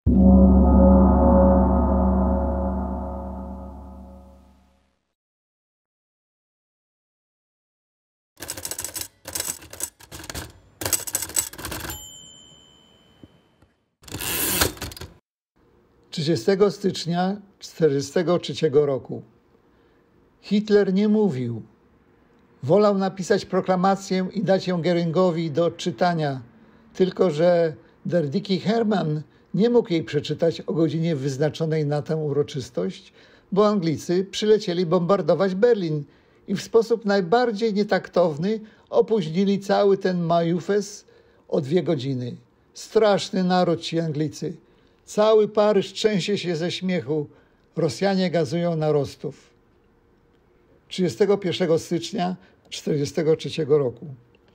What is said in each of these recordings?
30 stycznia 1943 roku. Hitler nie mówił. Wolał napisać proklamację i dać ją Goeringowi do odczytania, tylko że der Dickie Hermann nie mógł jej przeczytać o godzinie wyznaczonej na tę uroczystość, bo Anglicy przylecieli bombardować Berlin i w sposób najbardziej nietaktowny opóźnili cały ten majówez o 2 godziny. Straszny naród ci Anglicy. Cały Paryż trzęsie się ze śmiechu. Rosjanie gazują na Rostów. 31 stycznia 1943 roku.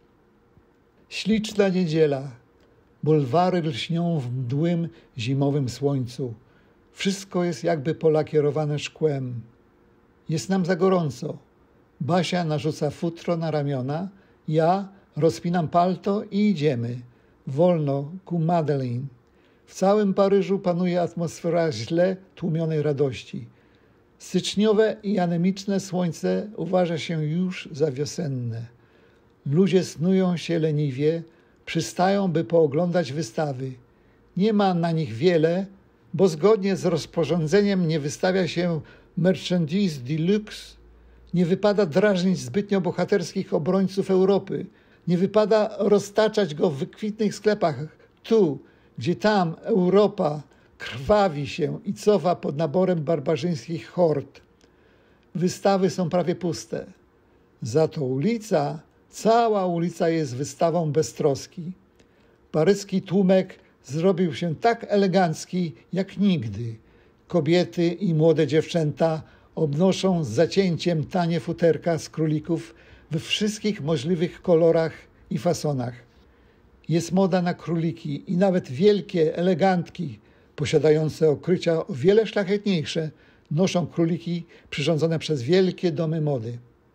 Śliczna niedziela. Bulwary lśnią w mdłym, zimowym słońcu. Wszystko jest jakby polakierowane szkłem. Jest nam za gorąco. Basia narzuca futro na ramiona. Ja rozpinam palto i idziemy. Wolno ku Madeleine. W całym Paryżu panuje atmosfera źle tłumionej radości. Styczniowe i anemiczne słońce uważa się już za wiosenne. Ludzie snują się leniwie, przystają, by pooglądać wystawy. Nie ma na nich wiele, bo zgodnie z rozporządzeniem nie wystawia się merchandise deluxe, nie wypada drażnić zbytnio bohaterskich obrońców Europy, nie wypada roztaczać go w wykwintnych sklepach tu, gdzie tam Europa krwawi się i cofa pod naborem barbarzyńskich hord. Wystawy są prawie puste. Za to ulica, cała ulica jest wystawą beztroski. Paryski tłumek zrobił się tak elegancki jak nigdy. Kobiety i młode dziewczęta obnoszą z zacięciem tanie futerka z królików we wszystkich możliwych kolorach i fasonach. Jest moda na króliki i nawet wielkie elegantki posiadające okrycia o wiele szlachetniejsze noszą króliki przyrządzone przez wielkie domy mody.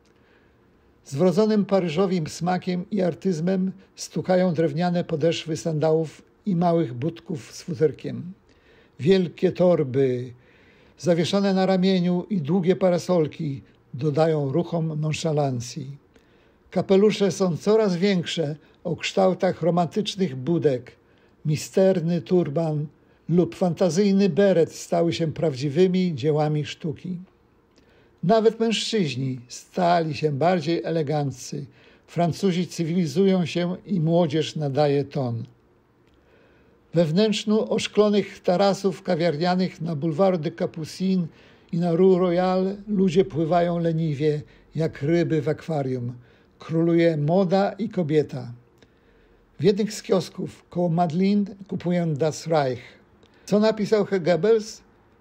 Z wrodzonym Paryżowi smakiem i artyzmem stukają drewniane podeszwy sandałów i małych butków z futerkiem. Wielkie torby, zawieszone na ramieniu i długie parasolki dodają ruchom nonszalancji. Kapelusze są coraz większe, o kształtach romantycznych budek. Misterny turban lub fantazyjny beret stały się prawdziwymi dziełami sztuki. Nawet mężczyźni stali się bardziej eleganccy. Francuzi cywilizują się i młodzież nadaje ton. We wnętrzu oszklonych tarasów kawiarnianych na Boulevard de Capucines i na Rue Royale ludzie pływają leniwie, jak ryby w akwarium. Króluje moda i kobieta. W jednych z kiosków koło Madeleine kupuję Das Reich. Co napisał Goebbels?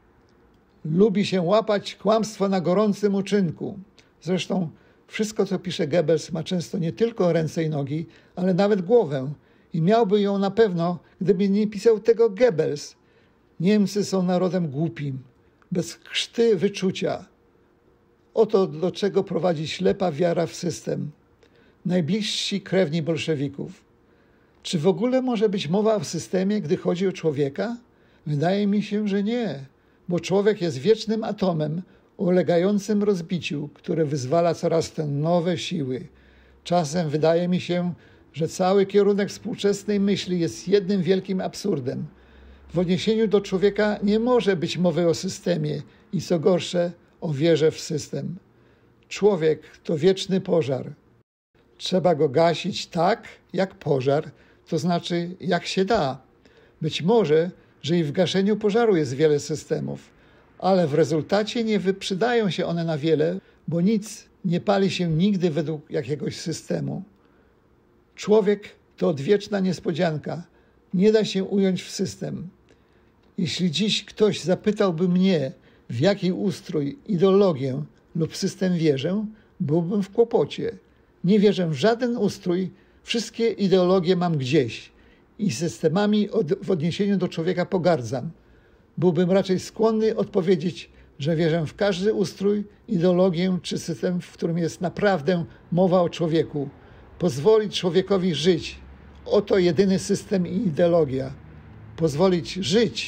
Lubi się łapać kłamstwo na gorącym uczynku. Zresztą wszystko, co pisze Goebbels, ma często nie tylko ręce i nogi, ale nawet głowę. I miałby ją na pewno, gdyby nie pisał tego Goebbels. Niemcy są narodem głupim, bez krzty wyczucia. Oto do czego prowadzi ślepa wiara w system. Najbliżsi krewni bolszewików. Czy w ogóle może być mowa o systemie, gdy chodzi o człowieka? Wydaje mi się, że nie, bo człowiek jest wiecznym atomem ulegającym rozbiciu, które wyzwala coraz te nowe siły. Czasem wydaje mi się, że cały kierunek współczesnej myśli jest jednym wielkim absurdem. W odniesieniu do człowieka nie może być mowy o systemie i co gorsze, o wierze w system. Człowiek to wieczny pożar. Trzeba go gasić tak, jak pożar, to znaczy jak się da. Być może, że i w gaszeniu pożaru jest wiele systemów, ale w rezultacie nie wyprzydają się one na wiele, bo nic nie pali się nigdy według jakiegoś systemu. Człowiek to odwieczna niespodzianka. Nie da się ująć w system. Jeśli dziś ktoś zapytałby mnie, w jaki ustrój, ideologię lub system wierzę, byłbym w kłopocie. Nie wierzę w żaden ustrój, wszystkie ideologie mam gdzieś i systemami w odniesieniu do człowieka pogardzam. Byłbym raczej skłonny odpowiedzieć, że wierzę w każdy ustrój, ideologię czy system, w którym jest naprawdę mowa o człowieku. Pozwolić człowiekowi żyć. Oto jedyny system i ideologia. Pozwolić żyć,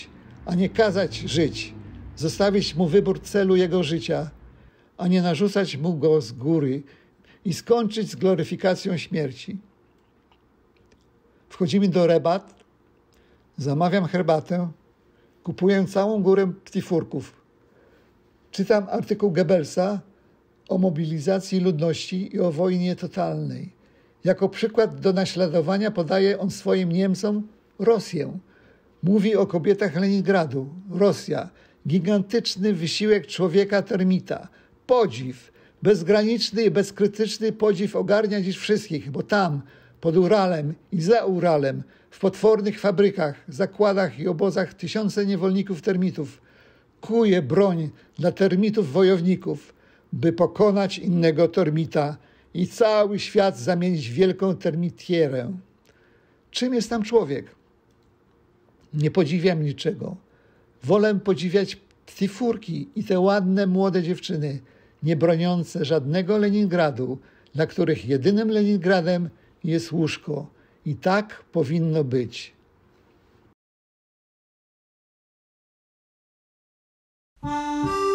a nie kazać żyć, zostawić mu wybór celu jego życia, a nie narzucać mu go z góry i skończyć z gloryfikacją śmierci. Wchodzimy do Rebat, zamawiam herbatę, kupuję całą górę ptifurków. Czytam artykuł Goebbelsa o mobilizacji ludności i o wojnie totalnej. Jako przykład do naśladowania podaje on swoim Niemcom Rosję. Mówi o kobietach Leningradu. Rosja. Gigantyczny wysiłek człowieka termita. Podziw. Bezgraniczny i bezkrytyczny podziw ogarnia dziś wszystkich, bo tam, pod Uralem i za Uralem, w potwornych fabrykach, zakładach i obozach tysiące niewolników termitów kuje broń dla termitów wojowników, by pokonać innego termita i cały świat zamienić w wielką termitierę. Czym jest tam człowiek? Nie podziwiam niczego. Wolę podziwiać ptifurki i te ładne młode dziewczyny, nie broniące żadnego Leningradu, dla których jedynym Leningradem jest łóżko. I tak powinno być. Thank you.